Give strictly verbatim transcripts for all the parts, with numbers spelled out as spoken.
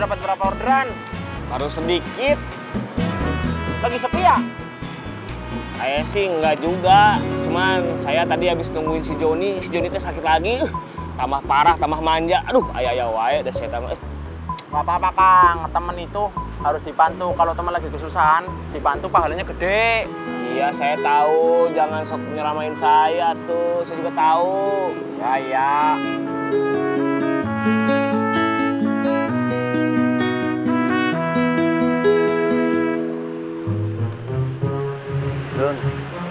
dapat berapa orderan? Baru sedikit. Lagi sepi ya? Saya sih enggak juga. Cuman saya tadi habis nungguin si Joni. Si Joni teh sakit lagi. Uh, tambah parah, tambah manja. Aduh, ayah-ayah wae dah saya tambah. Gak apa-apa, Kang. Temen itu harus dibantu. Kalau teman lagi kesusahan, dibantu pahalanya gede. Iya, saya tahu. Jangan sok nyeramain saya tuh. Saya juga tahu. Ya, ya. Dun.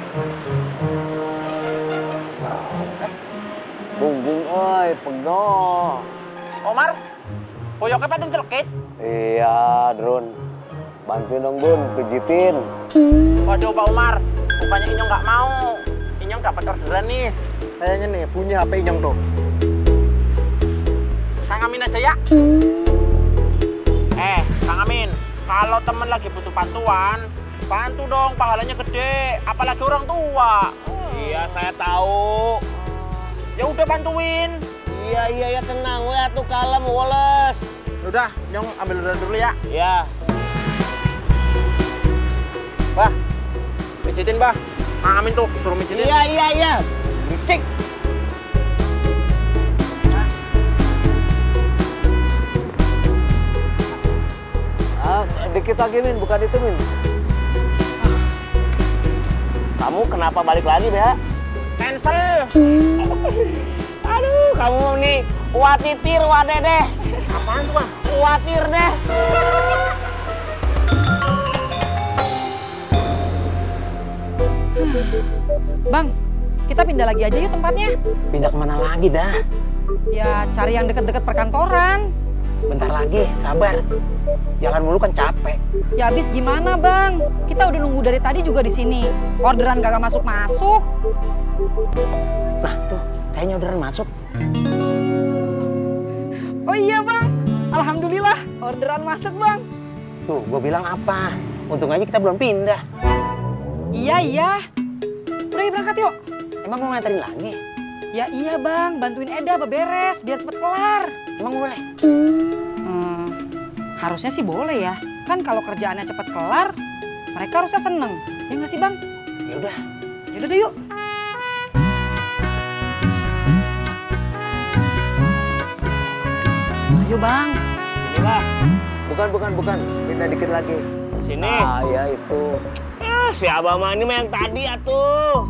Bungbung oi, pego. Omar, koyoknya pada celekit. Iya, Drun. Bantuin dong, Dun, pijitin. Waduh, Pak Umar. Bukannya Inyong nggak mau. Inyong dapat orderan nih. Kayaknya nih, punya H P Inyong tuh. Kang Amin aja ya. Eh, Kang Amin. Kalau temen lagi butuh bantuan, bantu dong, pahalanya gede. Apalagi orang tua. Iya, saya tahu. Ya udah bantuin. Iya, iya, ya tenang. Ya tuh kalem, Wallace. Udah, Nyong ambil orderan dulu ya. Ya. Bah, pijitin, Bah. Kang Amin tuh, suruh pijitin. Iya, iya, iya. Bisik. Ah, dikit lagi, Min. Bukan itu, Min. Kamu kenapa balik lagi, Bea? Cancel. Aduh, kamu nih watitir, wadedeh. Apaan tuh, Bang? Watir deh. Bang, kita pindah lagi aja yuk tempatnya. Pindah kemana lagi dah? Ya cari yang deket-deket perkantoran. Bentar lagi, sabar. Jalan mulu kan capek. Ya habis gimana, Bang? Kita udah nunggu dari tadi juga di sini. Orderan kagak masuk-masuk. Nah, tuh, kayaknya orderan masuk. Oh iya, Bang. Alhamdulillah, orderan masuk, Bang. Tuh, gue bilang apa? Untung aja kita belum pindah. Iya, iya. Udah, yuk berangkat yuk. Emang mau nganterin lagi? Ya iya, Bang. Bantuin Eda beberes biar cepet kelar. Emang boleh? Hmm, harusnya sih boleh ya. Kan kalau kerjaannya cepet kelar, mereka harusnya seneng. Ya nggak sih, Bang? Ya udah. Ya udah deh, yuk. Ayo, Bang. Inilah. Bukan, bukan, bukan. Pindah dikit lagi. Sini. Ah, ya itu. Ah, si Abah mah ini mah yang tadi atuh.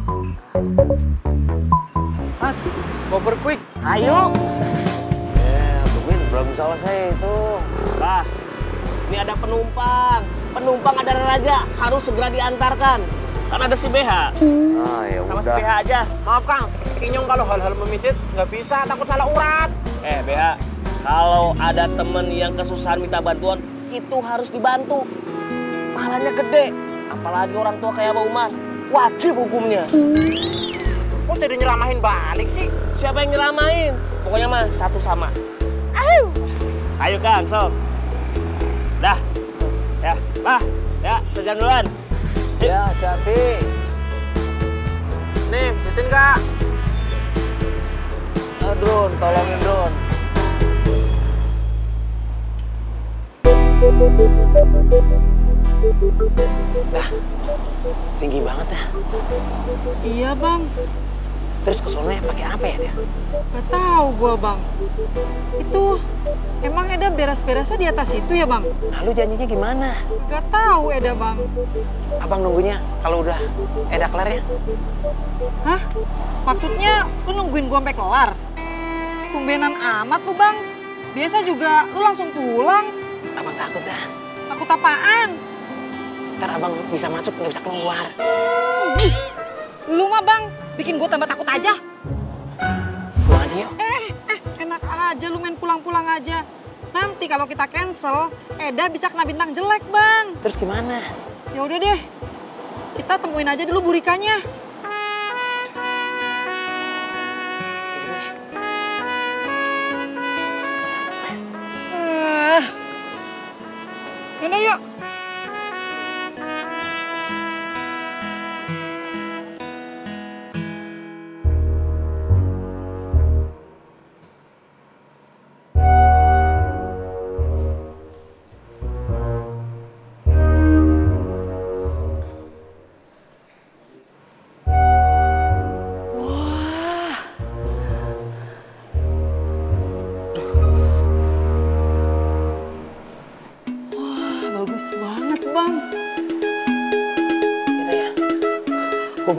Mas, koper quick. Ayo. Ya, Min, belum selesai itu. Bah, ini ada penumpang. Penumpang ada raja, harus segera diantarkan. Kan ada si B H. Ah, ya Sama udah. si B H aja. Maaf, Kang. Inyong kalau hal-hal memijit nggak bisa, takut salah urat. Eh, B H, kalau ada temen yang kesusahan minta bantuan, itu harus dibantu. Pahalanya gede. Apalagi orang tua kayak Pak Umar. Wajib hukumnya. Kok jadi nyeramahin balik sih? Siapa yang nyeramain? Pokoknya mah satu sama. Ayo. Ayo, Kang, sok. Dah. Ya, bah. Ya, sejalan duluan. Ya, hati-hati. Nih, pijitin nggak? Ah, Drun, tolongin Drun. Dah, tinggi banget ya. Iya, Bang. Terus ke sononya pakai apa ya dia? Gak tahu gua, Bang. Itu emang Eda beres-beresnya di atas itu ya, Bang? Nah, lu janjinya gimana? Gak tahu Eda, Bang. Abang nunggunya kalau udah Eda kelar ya? Hah? Maksudnya lu nungguin gua sampai kelar? Tumbenan amat lu, Bang. Biasa juga lu langsung pulang. Abang takut dah. Takut apaan? Ntar abang bisa masuk nggak bisa keluar. Ih, lu mah, Bang, bikin gua tambah takut aja. Pulang aja yuk. Eh, eh, enak aja lu main pulang-pulang aja. Nanti kalau kita cancel, Eda bisa kena bintang jelek, Bang. Terus gimana? Ya udah deh. Kita temuin aja dulu burikanya. Eh. Yaudah yuk.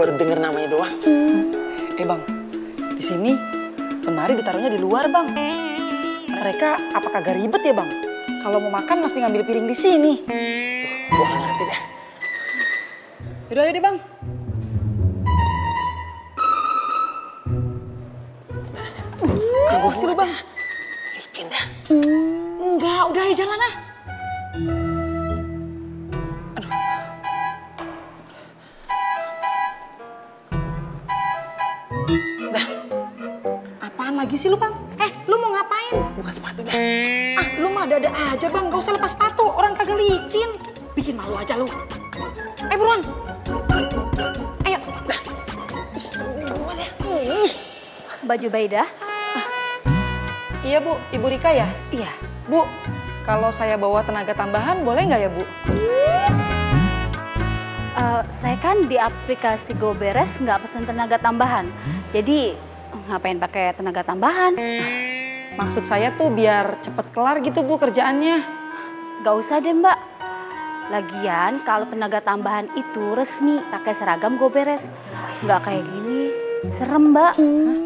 baru denger namanya doang. Eh bang, di sini lemari ditaruhnya di luar bang. Mereka apa kagak ribet ya bang? Kalau mau makan mesti ngambil piring di sini. Gua gak ngerti dah. Yaudah, ayo deh bang. Uh, sih lu bang. Licin dah. Enggak, udah aja jalan ah. Dah. Apaan lagi sih lu bang? Eh, lu mau ngapain? Buka sepatu dah. Ah, lu mah ada-ada aja bang, gak usah lepas sepatu. Orang kagak licin. Bikin malu aja lu. Eh buruan. Ayo. Dah. Ih, buruan ya. Ih. Mbak Jubaidah? Iya bu, Ibu Rika ya? Iya. Bu, kalau saya bawa tenaga tambahan boleh nggak ya bu? Uh, saya kan di aplikasi GoBeres nggak pesen tenaga tambahan. Jadi ngapain pakai tenaga tambahan? Maksud saya tuh biar cepet kelar gitu bu kerjaannya. Gak usah deh mbak. Lagian kalau tenaga tambahan itu resmi pakai seragam GoBeres. Nggak kayak gini, serem mbak. Hah?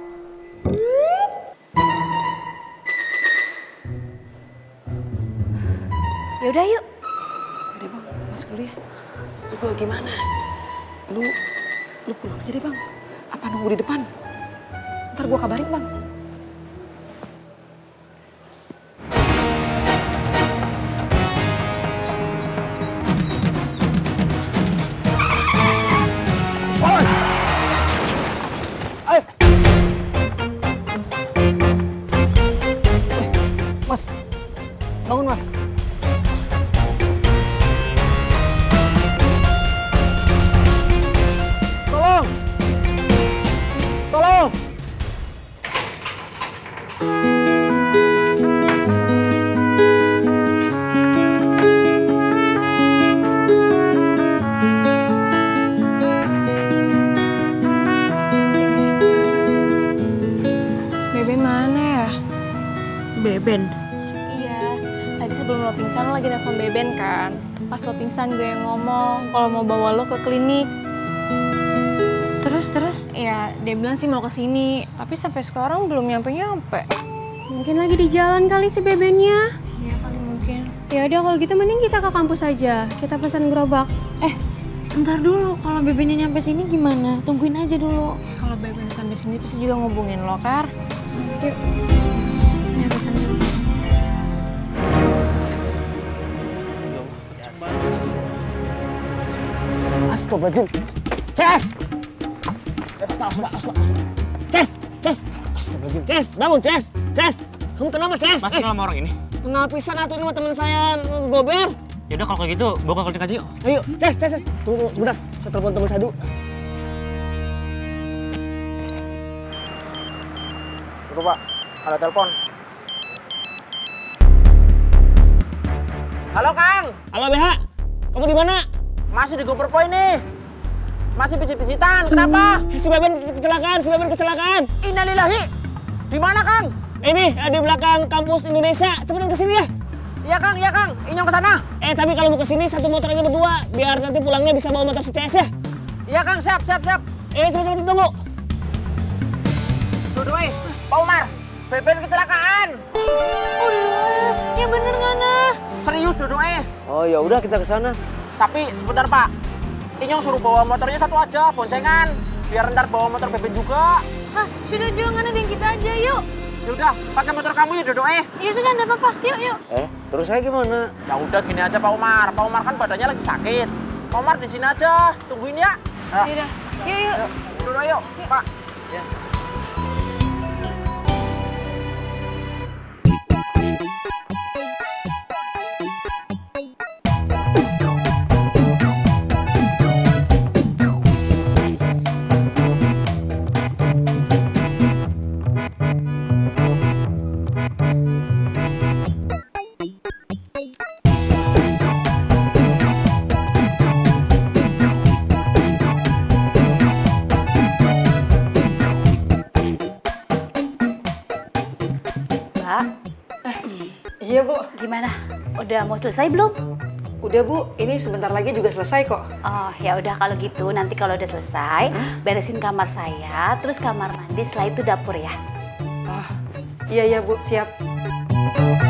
Yaudah yuk. Yaudah bang, masuk dulu ya. Terus gua gimana? Lu, lu pulang aja deh bang. Apa nunggu di depan? Ntar gua kabarin bang. Mas, bangun mas. Tolong, tolong. Beben mana ya? Beben. Iya, tadi sebelum lo pingsan lo lagi nelfon Beben kan. Pas lo pingsan gue yang ngomong kalau mau bawa lo ke klinik. Terus terus? Ya dia bilang sih mau ke sini, tapi sampai sekarang belum nyampe-nyampe. Mungkin lagi di jalan kali si Bebennya. Iya kali mungkin. Ya udah kalau gitu mending kita ke kampus aja. Kita pesan gerobak. Eh, ntar dulu kalau Bebennya nyampe sini gimana? Tungguin aja dulu. Kalau Beben sampai sini pasti juga ngubungin lo, Kar. Yuk. Ya pesan dulu. Astagfirullahaladzim. Ces! Ces! Ces! Astagfirullahaladzim. Ces! Bangun, Ces! Ces! Kamu kenapa, Ces? Mas kenal sama orang ini? Kenal pisan atau ini sama teman saya Gober? Yaudah kalau kayak gitu, bawa ke klinik aja yuk. Ayo, Ces, Ces, Ces. Tunggu, tunggu sebentar. Saya telepon teman saya dulu. Tunggu Pak, ada telepon. Halo Kang, Halo, B H. Kamu di mana? masih di GoPro nih. Masih pijit-pijitan, kenapa? Si Beben kecelakaan, si Beben kecelakaan. Innalillahi. Di mana Kang? Ini di belakang kampus Indonesia. Cepetan kesini ya. Iya Kang, iya Kang. Inyong ke sana. Eh, tapi kalau mau kesini satu motor aja berdua. Biar nanti pulangnya bisa bawa motor si C S ya. Iya Kang, siap, siap, siap. Eh, cepet-cepet tunggu. Duduk, Pak Umar. Beben kecelakaan. Udah, ya bener nggak nah? Serius Dodo eh. Oh ya udah kita ke sana. Tapi sebentar Pak. Inyong suruh bawa motornya satu aja, boncengan. Biar ntar bawa motor Beben juga. Hah, sudah jangan ada yang kita aja, yuk. Ya udah, pakai motor kamu ya Dodo eh. Ya sudah, enggak apa-apa. Yuk, yuk. Eh, terus saya gimana? Ya udah gini aja Pak Umar. Pak Umar kan badannya lagi sakit. Pak Umar di sini aja, tungguin ya. Ya udah. Yuk, yuk. Dodo yuk, Pak. Ya. Mbak, Iya bu. gimana? Udah mau selesai belum? Udah Bu, ini sebentar lagi juga selesai kok. Oh ya udah kalau gitu nanti kalau udah selesai beresin kamar saya, terus kamar mandi, setelah itu dapur ya. Oh, iya iya Bu, siap.